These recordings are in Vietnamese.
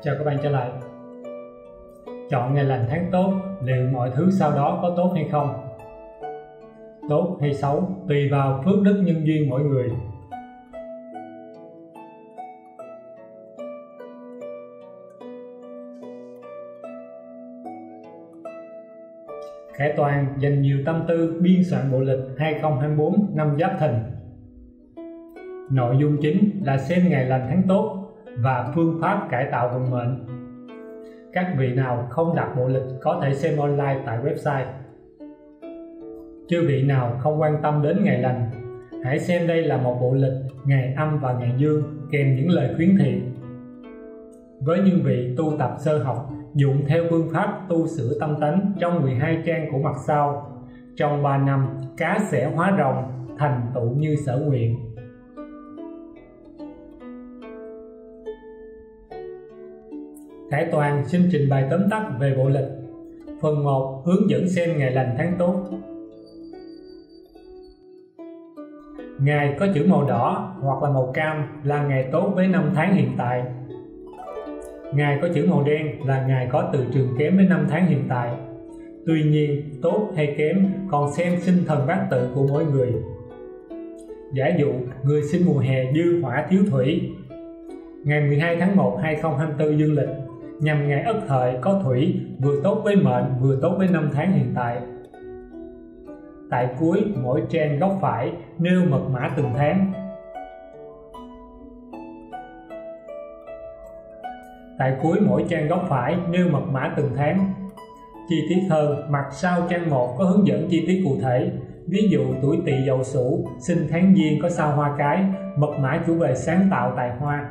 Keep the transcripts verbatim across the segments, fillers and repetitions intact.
Chào các bạn trở lại. Chọn ngày lành tháng tốt, liệu mọi thứ sau đó có tốt hay không? Tốt hay xấu tùy vào phước đức nhân duyên mỗi người. Khải Toàn dành nhiều tâm tư biên soạn bộ lịch hai không hai tư năm Giáp Thìn. Nội dung chính là xem ngày lành tháng tốt và phương pháp cải tạo vận mệnh. Các vị nào không đặt bộ lịch có thể xem online tại website. Chư vị nào không quan tâm đến ngày lành, hãy xem đây là một bộ lịch ngày âm và ngày dương kèm những lời khuyến thị. Với những vị tu tập sơ học, dụng theo phương pháp tu sửa tâm tánh trong mười hai trang của mặt sau, trong ba năm cá sẽ hóa rồng, thành tựu như sở nguyện. Khải Toàn xin trình bày tóm tắt về bộ lịch. Phần một, hướng dẫn xem ngày lành tháng tốt. Ngày có chữ màu đỏ hoặc là màu cam là ngày tốt với năm tháng hiện tại. Ngày có chữ màu đen là ngày có từ trường kém với năm tháng hiện tại. Tuy nhiên, tốt hay kém còn xem sinh thần bát tự của mỗi người. Giả dụ, người sinh mùa hè dư hỏa thiếu thủy. Ngày mười hai tháng một năm hai không hai tư dương lịch nhằm ngày Ất Hợi có thủy, vừa tốt với mệnh vừa tốt với năm tháng hiện tại. Tại cuối mỗi trang góc phải nêu mật mã từng tháng. Tại cuối mỗi trang góc phải nêu mật mã từng tháng. Chi tiết hơn, mặt sau trang một có hướng dẫn chi tiết cụ thể. Ví dụ tuổi Tỵ Dậu Sửu, sinh tháng Giêng có sao Hoa Cái, mật mã chủ về sáng tạo tài hoa.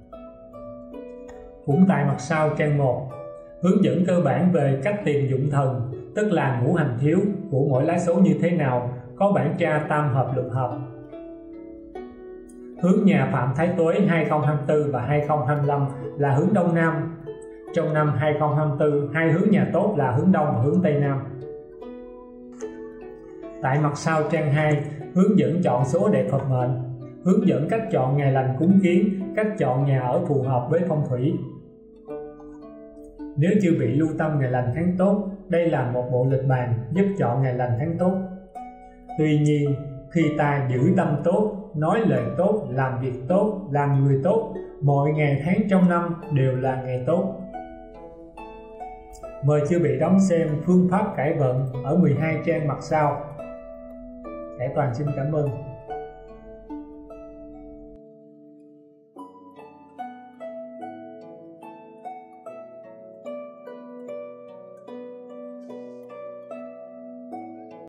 Cũng tại mặt sau trang một, hướng dẫn cơ bản về cách tìm dụng thần, tức là ngũ hành thiếu của mỗi lá số như thế nào, có bản tra tam hợp lục hợp. Hướng nhà Phạm Thái Tuế hai không hai tư và hai không hai lăm là hướng Đông Nam. Trong năm hai không hai tư, hai hướng nhà tốt là hướng Đông và hướng Tây Nam. Tại mặt sau trang hai, hướng dẫn chọn số đẹp hợp mệnh, hướng dẫn cách chọn ngày lành cúng kiến, cách chọn nhà ở phù hợp với phong thủy. Nếu chư vị lưu tâm ngày lành tháng tốt, đây là một bộ lịch bàn giúp chọn ngày lành tháng tốt. Tuy nhiên, khi ta giữ tâm tốt, nói lời tốt, làm việc tốt, làm người tốt, mọi ngày tháng trong năm đều là ngày tốt. Mời chư vị đón xem phương pháp cải vận ở mười hai trang mặt sau. Khải Toàn xin cảm ơn.